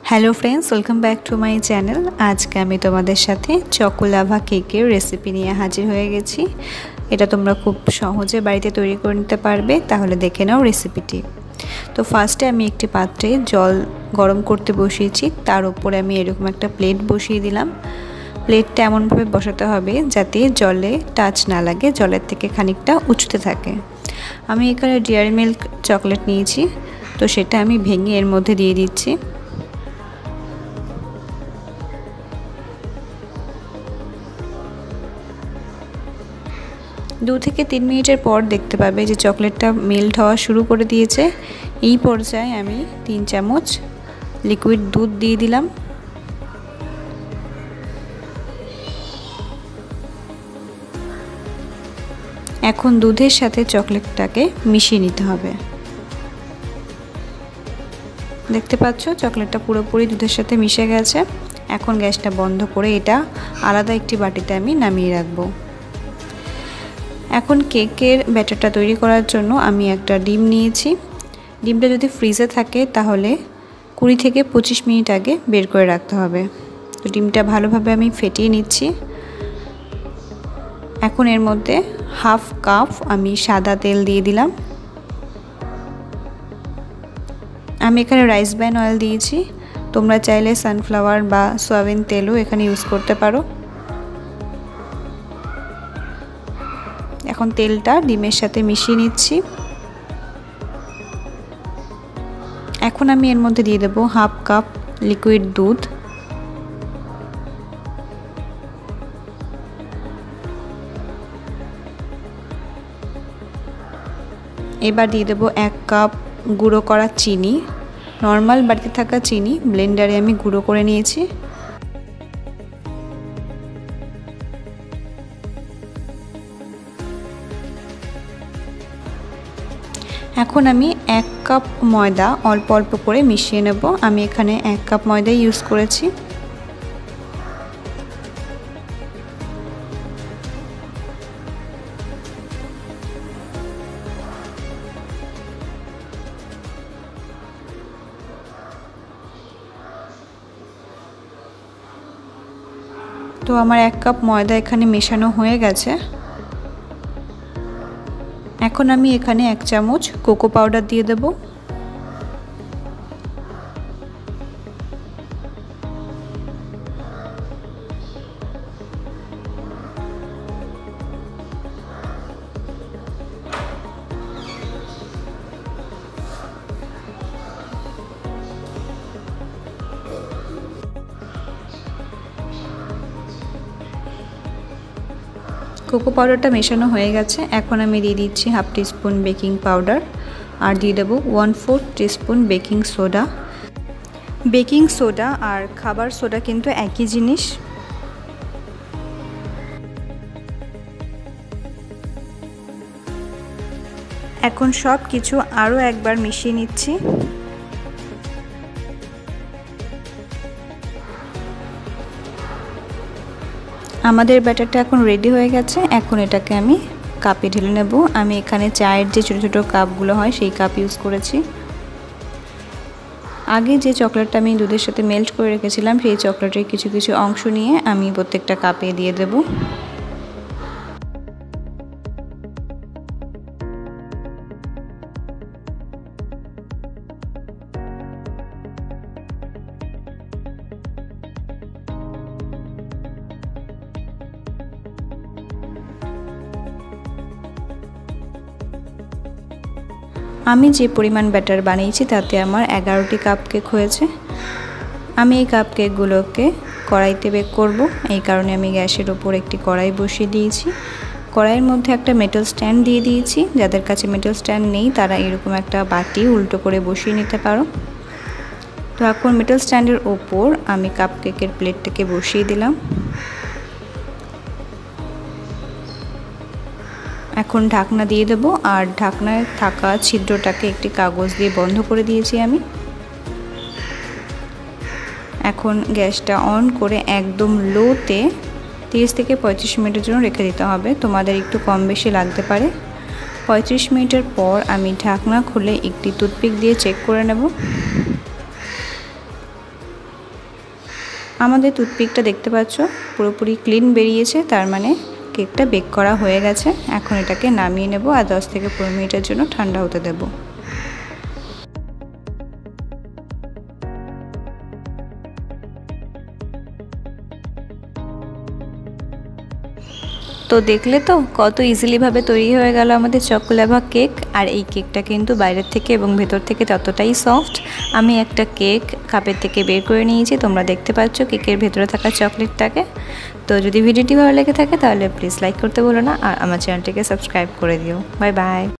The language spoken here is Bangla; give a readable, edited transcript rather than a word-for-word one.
Hello friends, welcome back to my channel. আজকে আমি তোমাদের সাথে চকোলাভা কেকের রেসিপি নিয়ে হাজির হয়ে গেছি। এটা তোমরা খুব সহজে বাড়িতে তৈরি করে নিতে পারবে। তাহলে দেখে নাও রেসিপিটি। তো ফার্স্টে আমি একটি পাত্রে জল গরম করতে বসিয়েছি। তার উপরে আমি এরকম একটা প্লেট বসিয়ে দিলাম। প্লেটটা এমনভাবে বসাতে হবে যাতে জলে টাচ না লাগে, জলের থেকে খানিকটা উঁচুতে থাকে। আমি এখানে ডেয়ারি মিল্ক চকলেট নিয়েছি, তো সেটা আমি ভেঙে এর মধ্যে দিয়ে দিচ্ছি। दो থেকে 3 মিনিটের পর দেখতে পাবে যে চকলেটটা মেল্ট হওয়া শুরু করে দিয়েছে। এই পর্যায়ে আমি 3 চামচ লিকুইড দুধ দিয়ে দিলাম। এখন দুধের সাথে চকলেটটাকে মিশিয়ে নিতে হবে। দেখতে পাচ্ছ চকলেটটা পুরোপুরি দুধের সাথে মিশে গেছে। এখন গ্যাসটা বন্ধ করে এটা আলাদা একটি বাটিতে আমি নামিয়ে রাখবো। এখন কেকের ব্যাটারটা তৈরি করার জন্য আমি একটা ডিম নিয়েছি। ডিমটা যদি ফ্রিজে থাকে তাহলে 20 থেকে 25 মিনিট আগে বের করে রাখতে হবে। তো ডিমটা ভালোভাবে আমি ফেটিয়ে নিচ্ছি। এখন এর মধ্যে হাফ কাপ আমি সাদা তেল দিয়ে দিলাম। আমি এখানে রাইস ব্র্যান অয়েল দিয়েছি। তোমরা চাইলে সানফ্লাওয়ার বা সয়াবিন তেলও এখানে ইউজ করতে পারো। এখন তেলটা ডিমের সাথে মিশিয়ে নিচ্ছি। এখন আমি এর মধ্যে দিয়ে দেব হাফ কাপ লিকুইড দুধ। এবার দিয়ে দেব 1 কাপ গুঁড়ো করা চিনি। নর্মাল বাড়িতে থাকা চিনি ব্লেন্ডারে আমি গুঁড়ো করে নিয়েছি। এখন আমি 1 কাপ ময়দা অল্প অল্প করে মিশিয়ে নেব। আমি এখানে 1 কাপ ময়দা ইউজ করেছি। তো আমার 1 কাপ ময়দা এখানে মেশানো হয়ে গেছে। এখন আমি এখানে 1 চামচ কোকো পাউডার দিয়ে দেব। কোকো পাউডারটা মেশানো হয়ে গেছে। এখন আমি দিয়ে দিচ্ছি হাফ টিস্পুন বেকিং পাউডার আর দিয়ে দেবো 1/4 teaspoon baking soda. Baking soda আর খাবার সোডা কিন্তু একই জিনিস। এখন সব কিছু আরও একবার মিশিয়ে নিচ্ছি। আমাদের ব্যাটারটা এখন রেডি হয়ে গেছে। এখন এটাকে আমি কাপে ঢেলে নেব। আমি এখানে চায়ের যে ছোটো ছোটো কাপগুলো হয় সেই কাপ ইউজ করেছি। আগে যে চকলেটটা আমি দুধের সাথে মেল্ট করে রেখেছিলাম সেই চকলেটের কিছু কিছু অংশ নিয়ে আমি প্রত্যেকটা কাপে দিয়ে দেব। আমি যে পরিমাণ ব্যাটার বানিয়েছি তাতে আমার 11টি কাপ কেক হয়েছে। আমি এই কাপ কেকগুলোকে কড়াইতে বেক করব। এই কারণে আমি গ্যাসের ওপর একটি কড়াই বসিয়ে দিয়েছি। কড়াইয়ের মধ্যে একটা মেটাল স্ট্যান্ড দিয়ে দিয়েছি। যাদের কাছে মেটাল স্ট্যান্ড নেই তারা এরকম একটা বাটি উল্টো করে বসিয়ে নিতে পারো। তো এখন মেটাল স্ট্যান্ডের ওপর আমি কাপ কেকের প্লেটটাকে বসিয়ে দিলাম। এখন ঢাকনা দিয়ে দেব আর ঢাকনায় থাকা ছিদ্রটাকে একটি কাগজ দিয়ে বন্ধ করে দিয়েছি আমি। এখন গ্যাসটা অন করে একদম লোতে 30 থেকে 35 মিনিটের জন্য রেখে দিতে হবে। তোমাদের একটু কম বেশি লাগতে পারে। 35 মিনিটের পর আমি ঢাকনা খুলে একটি টুথপিক দিয়ে চেক করে নেব। আমাদের টুথপিকটা দেখতে পাচ্ছ পুরোপুরি ক্লিন বেরিয়েছে, তার মানে কেকটা বেক করা হয়ে গেছে। এখন এটাকে নামিয়ে নেব আর 10 থেকে 15 মিনিটের জন্য ঠান্ডা হতে দেব। তো দেখলে তো কত ইজিলিভাবে তৈরি হয়ে গেল আমাদের চকোলাভা কেক। আর এই কেকটা কিন্তু বাইরের থেকে এবং ভেতর থেকে ততটাই সফট। আমি একটা কেক কাপের থেকে বের করে নিয়েছি, তোমরা দেখতে পাচ্ছ কেকের ভেতরে থাকা চকলেটটাকে। তো যদি ভিডিওটি ভালো লেগে থাকে তাহলে প্লিজ লাইক করতে ভুলো না আর আমার চ্যানেলটিকে সাবস্ক্রাইব করে দিও। Bye by.